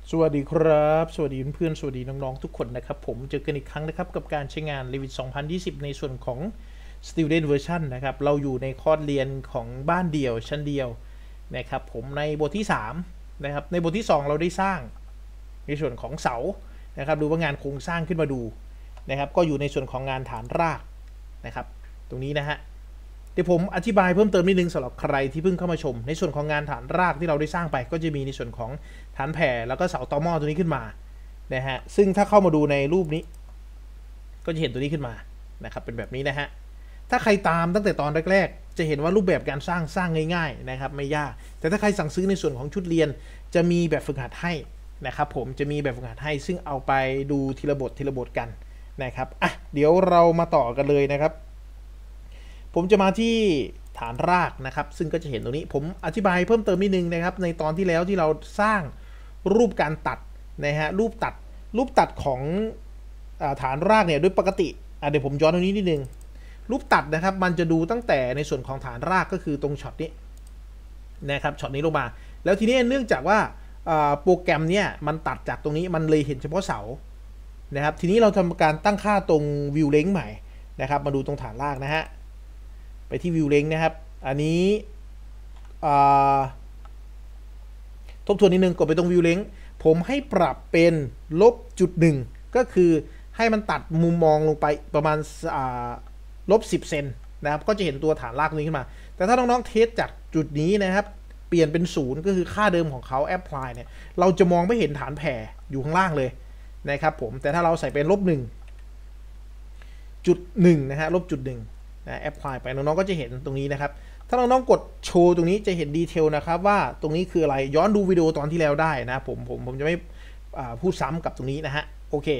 สวัสดีครับสวัสดีเพื่อนๆสวัสดีน้องๆทุกคนนะครับผมเจอกันอีกครั้งนะครับกับการใช้งาน Revit 2020ในส่วนของ Student Version นะครับเราอยู่ในคอร์สเรียนของบ้านเดี่ยวชั้นเดียวนะครับผมในบทที่3นะครับในบทที่2เราได้สร้างในส่วนของเสานะครับดูว่างานโครงสร้างขึ้นมาดูนะครับก็อยู่ในส่วนของงานฐานรากนะครับตรงนี้นะฮะเดี๋ยวผมอธิบายเพิ่มเติมนิดนึงสำหรับใครที่เพิ่งเข้ามาชมในส่วนของงานฐานรากที่เราได้สร้างไปก็จะมีในส่วนของฐานแผ่แล้วก็เสาตอหม้อตัวนี้ขึ้นมานะฮะซึ่งถ้าเข้ามาดูในรูปนี้ก็จะเห็นตัวนี้ขึ้นมานะครับเป็นแบบนี้นะฮะถ้าใครตามตั้งแต่ตอนแรกๆจะเห็นว่ารูปแบบการสร้างง่ายๆนะครับไม่ยากแต่ถ้าใครสั่งซื้อในส่วนของชุดเรียนจะมีแบบฝึกหัดให้นะครับผมจะมีแบบฝึกหัดให้ซึ่งเอาไปดูทีละบทกันนะครับอ่ะเดี๋ยวเรามาต่อกันเลยนะครับผมจะมาที่ฐานรากนะครับซึ่งก็จะเห็นตรงนี้ผมอธิบายเพิ่มเติมนิดนึงนะครับในตอนที่แล้วที่เราสร้างรูปการตัดนะฮะรูปตัดของฐานรากเนี่ยโดยปกติเดี๋ยวผมย้อนตรงนี้นิดนึงรูปตัดนะครับมันจะดูตั้งแต่ในส่วนของฐานรากก็คือตรงช็อตนี้นะครับช็อตนี้ลงมาแล้วทีนี้เนื่องจากว่าโปรแกรมเนี่ยมันตัดจากตรงนี้มันเลยเห็นเฉพาะเสานะครับทีนี้เราทำการตั้งค่าตรงวิวเลนส์ใหม่นะครับมาดูตรงฐานรากนะฮะไปที่วิวเลนส์นะครับอันนี้ทบทวนนิดนึงกดไปตรงวิวเลนส์ผมให้ปรับเป็น-1ก็คือให้มันตัดมุมมองลงไปประมาณ-10 เซนนะครับก็จะเห็นตัวฐานรากนี้ขึ้นมาแต่ถ้าน้องๆเทสจากจุดนี้นะครับเปลี่ยนเป็น0ก็คือค่าเดิมของเขาแอพพลายเนี่ยเราจะมองไม่เห็นฐานแผ่อยู่ข้างล่างเลยนะครับผมแต่ถ้าเราใส่เป็น-1.1นะฮะ-1นะแอพพลายไปน้องๆก็จะเห็นตรงนี้นะครับถ้าน้องๆกดโชว์ตรงนี้จะเห็นดีเทลนะครับว่าตรงนี้คืออะไรย้อนดูวิดีโอตอนที่แล้วได้นะผมจะไม่พูดซ้ำกับตรงนี้นะฮะโอเค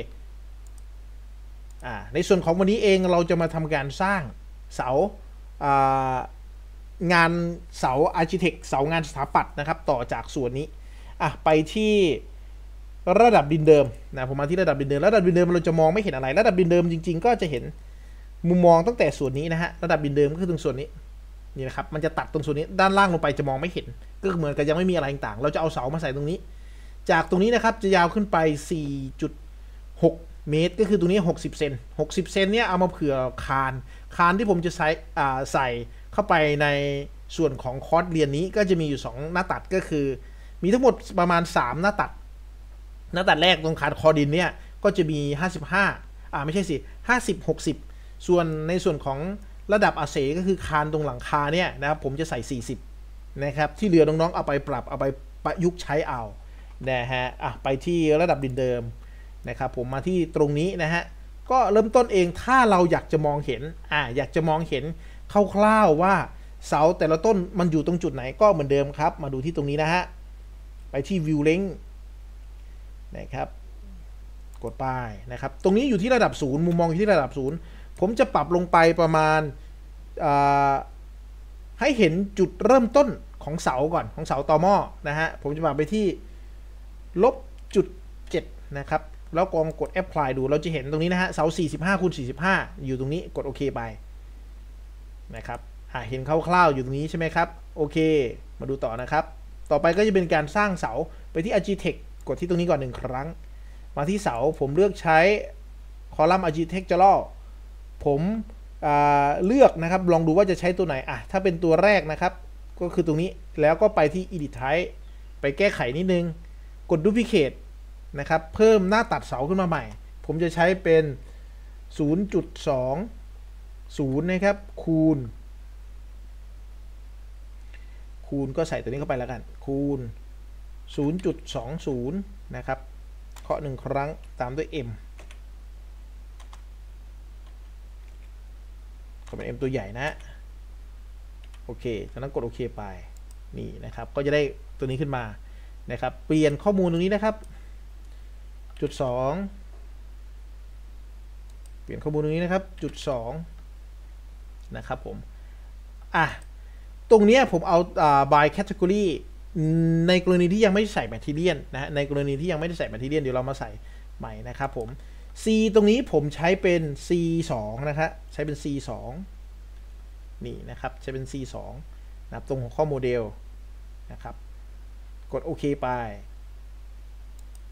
ในส่วนของวันนี้เองเราจะมาทำการสร้างเสางานเสาอาร์คิเทคเสางานสถาปัตย์นะครับต่อจากส่วนนี้ไปที่ระดับดินเดิมนะผมมาที่ระดับดินเดิมเราจะมองไม่เห็นอะไรระดับดินเดิมจริงๆก็จะเห็นมุมมองตั้งแต่ส่วนนี้นะฮะระดับดินเดิมก็คือตรงส่วนนี้นี่นะครับมันจะตัดตรงส่วนนี้ด้านล่างลงไปจะมองไม่เห็นก็เหมือนกับยังไม่มีอะไรต่างเราจะเอาเสามาใส่ตรงนี้จากตรงนี้นะครับจะยาวขึ้นไป 4.6 เมตรก็คือตรงนี้60 เซน60 เซนเนี่ยเอามาเผื่อคานที่ผมจะใส่เข้าไปในส่วนของคอร์สเรียนนี้ก็จะมีอยู่2หน้าตัดก็คือมีทั้งหมดประมาณ3หน้าตัดแรกตรงคานคอดินเนี่ยก็จะมี55ไม่ใช่สิ50-60ส่วนในส่วนของระดับอาเสก็คือคานตรงหลังคาเนี่ยนะครับผมจะใส่40นะครับที่เหลือน้องๆเอาไปปรับเอาไปประยุกต์ใช้เอานะฮะไปที่ระดับดินเดิมนะครับผมมาที่ตรงนี้นะฮะก็เริ่มต้นเองถ้าเราอยากจะมองเห็นคร่าวๆว่าเสาแต่ละต้นมันอยู่ตรงจุดไหนก็เหมือนเดิมครับมาดูที่ตรงนี้นะฮะไปที่ View Length นะครับกดไปนะครับตรงนี้อยู่ที่ระดับ0มุมมองอยู่ที่ระดับ0ผมจะปรับลงไปประมาณให้เห็นจุดเริ่มต้นของเสาก่อนของเสาตอหม้อนะฮะผมจะปรับไปที่-7นะครับแล้วกด apply ดูเราจะเห็นตรงนี้นะฮะเสา45x45อยู่ตรงนี้กดโอเคไปนะครับเห็นคร่าวๆอยู่ตรงนี้ใช่ไหมครับโอเคมาดูต่อนะครับต่อไปก็จะเป็นการสร้างเสาไปที่ Architect กดที่ตรงนี้ก่อน1ครั้งมาที่เสาผมเลือกใช้คอลัมน์ Architectural ผมเลือกนะครับลองดูว่าจะใช้ตัวไหนถ้าเป็นตัวแรกนะครับก็คือตรงนี้แล้วก็ไปที่ Edit Type ไปแก้ไขนิดนึงกด Duplicate นะครับเพิ่มหน้าตัดเสาขึ้นมาใหม่ผมจะใช้เป็น 0.20 นะครับคูณก็ใส่ตัวนี้เข้าไปแล้วกันคูณ 0.20 นะครับเคาะ1ครั้งตามด้วย M ก็เป็น M ตัวใหญ่นะโอเคจากนั้นกดโอเคไปนี่นะครับก็จะได้ตัวนี้ขึ้นมานะครับเปลี่ยนข้อมูลตรงนี้นะครับ.2เปลี่ยนข้อมูลตรงนี้นะครับ.2นะครับผมตรงนี้ผมเอาby category ในกรณีที่ยังไม่ใส่แมททีเรียลนะในกรณีที่ยังไม่ได้ใส่แมททีเรียลเดี๋ยวเรามาใส่ใหม่นะครับผม C ตรงนี้ผมใช้เป็น C2 นะครับใช้เป็น C2 นี่นะครับใช้เป็น C2 นะครับตรงหัวข้อโมเดลนะครับกดโอเคไป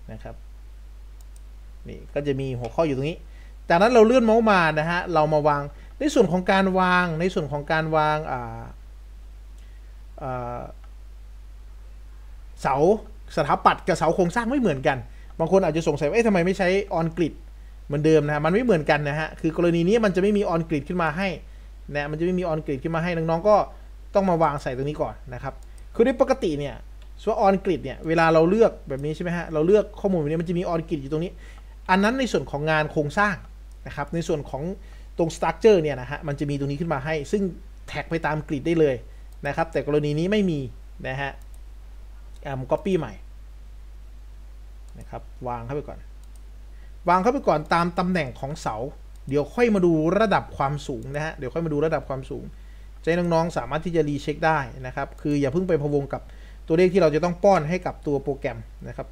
นะครับนี่ก็จะมีหัวข้ออยู่ตรงนี้จากนั้นเราเลื่อนเมาส์มานะฮะเรามาวางในส่วนของการวางเสาสถาปัตย์กับเสาโครงสร้างไม่เหมือนกันบางคนอาจจะสงสัยว่าทำไมไม่ใช้ออนกริดเหมือนเดิมนะมันไม่เหมือนกันนะฮะคือกรณีนี้มันจะไม่มีออนกริดขึ้นมาให้นะมันจะไม่มีออนกริดขึ้นมาให้น้องๆก็ต้องมาวางใส่ตรงนี้ก่อนนะครับคือในปกติเนี่ยส่วนออนกริดเนี่ยเวลาเราเลือกแบบนี้ใช่ไหมฮะเราเลือกข้อมูลแบบนี้มันจะมีออนกริดอยู่ตรงนี้อันนั้นในส่วนของงานโครงสร้างนะครับในส่วนของตรงสตรัคเจอร์เนี่ยนะฮะมันจะมีตรงนี้ขึ้นมาให้ซึ่งแท็กไปตามกริดได้เลยนะครับแต่กรณีนี้ไม่มีนะฮะcopy ใหม่นะครับวางเข้าไปก่อนตามตำแหน่งของเสาเดี๋ยวค่อยมาดูระดับความสูงนะฮะเดี๋ยวค่อยมาดูระดับความสูงจะให้น้องๆสามารถที่จะรีเช็คได้นะครับคืออย่าเพิ่งไปพะวงกับตัวเลขที่เราจะต้องป้อนให้กับตัวโปรแกรมนะครับ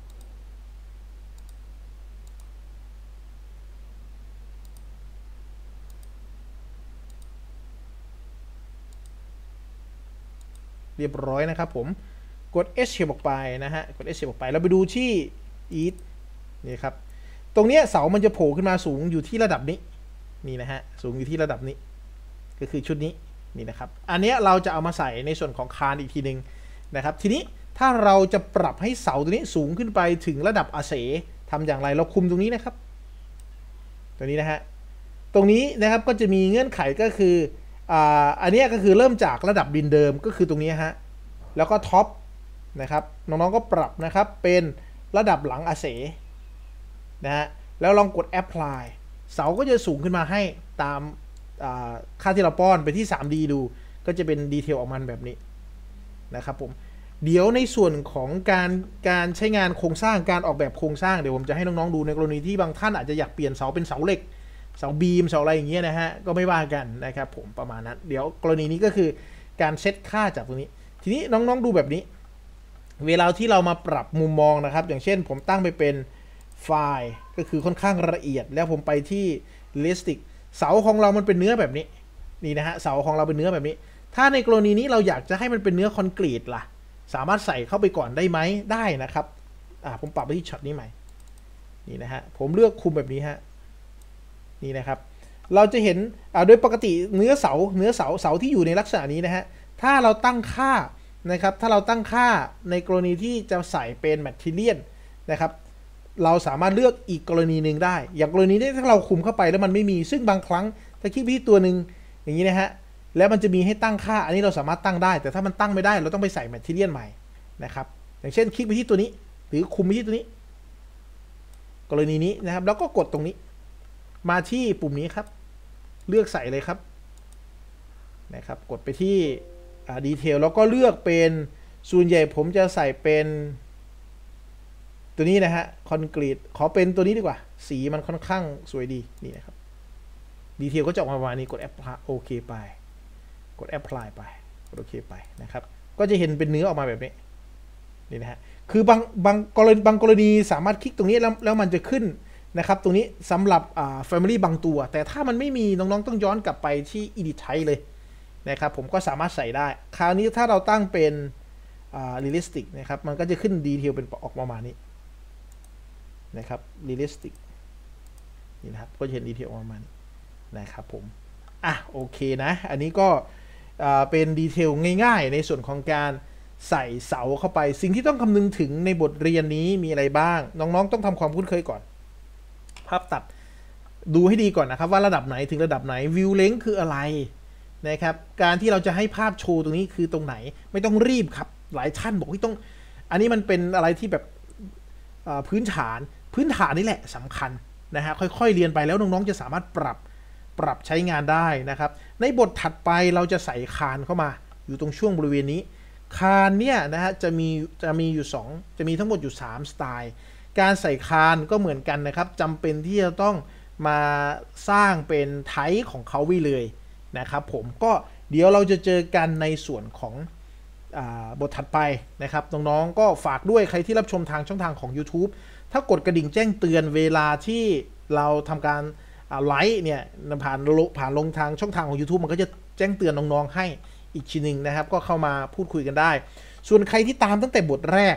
เรียบร้อยนะครับผมกด Escape ออกไปนะฮะกด Escape ออกไปเราไปดูที่ Eat นี่ครับตรงนี้เสามันจะโผล่ขึ้นมาสูงอยู่ที่ระดับนี้นี่นะฮะสูงอยู่ที่ระดับนี้ก็คือชุดนี้นี่นะครับอันนี้เราจะเอามาใส่ในส่วนของคานอีกทีนึงนะครับทีนี้ถ้าเราจะปรับให้เสาตัวนี้สูงขึ้นไปถึงระดับอาเสทำอย่างไรเราคุมตรงนี้นะครับตัวนี้นะฮะตรงนี้นะครับก็จะมีเงื่อนไขก็คืออันนี้ก็คือเริ่มจากระดับดินเดิมก็คือตรงนี้ฮะแล้วก็ท็อปนะครับน้องๆก็ปรับนะครับเป็นระดับหลังอาเสนะฮะแล้วลองกด apply เสาก็จะสูงขึ้นมาให้ตามค่าที่เราป้อนไปที่ 3D ดูก็จะเป็นดีเทลออกมาแบบนี้นะครับผมเดี๋ยวในส่วนของการใช้งานโครงสร้างการออกแบบโครงสร้างเดี๋ยวผมจะให้น้องๆดูในกรณีที่บางท่านอาจจะอยากเปลี่ยนเสาเป็นเสาเหล็กเสาบีมเสาอะไรอย่างเงี้ยนะฮะก็ไม่ว่ากันนะครับผมประมาณนั้นเดี๋ยวกรณีนี้ก็คือการเซตค่าจากตรงนี้ทีนี้น้องๆดูแบบนี้เวลาที่เรามาปรับมุมมองนะครับอย่างเช่นผมตั้งไปเป็นไฟล์ก็คือค่อนข้างละเอียดแล้วผมไปที่ realistic เสาของเรามันเป็นเนื้อแบบนี้นี่นะฮะเสาของเราเป็นเนื้อแบบนี้ถ้าในกรณีนี้เราอยากจะให้มันเป็นเนื้อคอนกรีตล่ะสามารถใส่เข้าไปก่อนได้ไหมได้นะครับผมปรับไปที่ช็อตนี้ใหม่นี่นะฮะผมเลือกคุมแบบนี้ฮะนี่นะครับเราจะเห็นโดยปกติเนื้อเสาที่อยู่ในลักษณะนี้นะฮะถ้าเราตั้งค่านะครับถ้าเราตั้งค่าในกรณีที่จะใส่เป็นแมททีเรียลนะครับเราสามารถเลือกอีกกรณีหนึ่งได้อย่างกรณีนี้ถ้าเราคุมเข้าไปแล้วมันไม่มีซึ่งบางครั้งถ้าคลิกไปที่ตัวหนึ่งอย่างนี้นะฮะแล้วมันจะมีให้ตั้งค่าอันนี้เราสามารถตั้งได้แต่ถ้ามันตั้งไม่ได้เราต้องไปใส่แมททีเรียลใหม่นะครับอย่างเช่นคลิกไปที่ตัวนี้หรือคุมไปที่ตัวนี้กรณีนี้นะครับแล้วก็กดตรงนี้มาที่ปุ่มนี้ครับเลือกใส่เลยครับนะครับกดไปที่ดีเทลแล้วก็เลือกเป็นส่วนใหญ่ผมจะใส่เป็นตัวนี้นะฮะคอนกรีตขอเป็นตัวนี้ดีกว่าสีมันค่อนข้างสวยดีนี่นะครับดีเทลก็จะออกมาประมาณนี้กด apply โอเคไปกด apply ไปกดโอเคไปนะครับก็จะเห็นเป็นเนื้อออกมาแบบนี้นี่นะฮะคือบางกรณีสามารถคลิกตรงนี้แล้วมันจะขึ้นนะครับตรงนี้สำหรับfamily บางตัวแต่ถ้ามันไม่มีน้องๆต้องย้อนกลับไปที่ edit type เลยนะครับผมก็สามารถใส่ได้คราวนี้ถ้าเราตั้งเป็นrealistic นะครับมันก็จะขึ้นดีเทลเป็นออกมานี้นะครับ realistic นี่นะครับก็จะเห็นดีเทลออกมานี้นะครับผมโอเคนะอันนี้ก็เป็นดีเทลง่ายๆในส่วนของการใส่เสาเข้าไปสิ่งที่ต้องคำนึงถึงในบทเรียนนี้มีอะไรบ้างน้องๆต้องทำความคุ้นเคยก่อนภาพตัดดูให้ดีก่อนนะครับว่าระดับไหนถึงระดับไหน view length คืออะไรนะครับการที่เราจะให้ภาพโชว์ตรงนี้คือตรงไหนไม่ต้องรีบครับหลายท่านบอกว่าต้องอันนี้มันเป็นอะไรที่แบบพื้นฐานนี่แหละสำคัญนะฮะค่อยๆเรียนไปแล้วน้องๆจะสามารถปรับใช้งานได้นะครับในบทถัดไปเราจะใส่คานเข้ามาอยู่ตรงช่วงบริเวณนี้คานเนี่ยนะฮะจะมีอยู่จะมีทั้งหมดอยู่3สไตล์การใส่คานก็เหมือนกันนะครับจำเป็นที่จะต้องมาสร้างเป็นไทป์ของเขาไว้เลยนะครับผมก็เดี๋ยวเราจะเจอกันในส่วนของบทถัดไปนะครับน้องๆก็ฝากด้วยใครที่รับชมทางช่องทางของ YouTube ถ้ากดกระดิ่งแจ้งเตือนเวลาที่เราทำการไลฟ์เนี่ยผ่านลงทางช่องทางของ YouTube มันก็จะแจ้งเตือนน้องๆให้อีกทีหนึ่งนะครับก็เข้ามาพูดคุยกันได้ส่วนใครที่ตามตั้งแต่บทแรก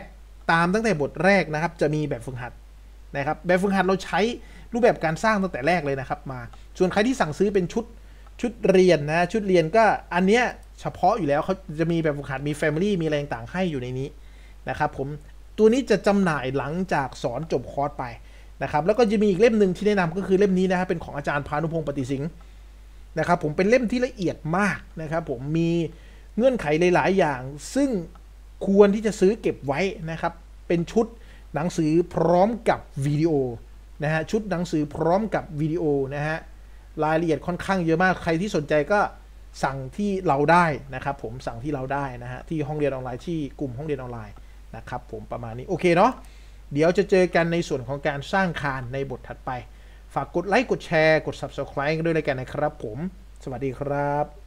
ตามตั้งแต่บทแรกนะครับจะมีแบบฝึกหัดนะครับแบบฝึกหัดเราใช้รูปแบบการสร้างตั้งแต่แรกเลยนะครับมาส่วนใครที่สั่งซื้อเป็นชุดเรียนนะชุดเรียนก็อันเนี้ยเฉพาะอยู่แล้วเขาจะมีแบบฝึกหัดมี Family มีอะไรต่างๆให้อยู่ในนี้นะครับผมตัวนี้จะจำหน่ายหลังจากสอนจบคอร์สไปนะครับแล้วก็จะมีอีกเล่มหนึ่งที่แนะนำก็คือเล่มนี้นะครับเป็นของอาจารย์พานุพงศ์ปฏิสิงห์นะครับผมเป็นเล่มที่ละเอียดมากนะครับผมมีเงื่อนไขหลายๆอย่างซึ่งควรที่จะซื้อเก็บไว้นะครับเป็นชุดหนังสือพร้อมกับวิดีโอนะฮะชุดหนังสือพร้อมกับวิดีโอนะฮะรายละเอียดค่อนข้างเยอะมากใครที่สนใจก็สั่งที่เราได้นะครับผมสั่งที่เราได้นะฮะที่ห้องเรียนออนไลน์ที่กลุ่มห้องเรียนออนไลน์นะครับผมประมาณนี้โอเคเนาะเดี๋ยวจะเจอกันในส่วนของการสร้างคานในบทถัดไปฝากกดไลค์กดแชร์กด Subscribe กันด้วยเลยกันนะครับผมสวัสดีครับ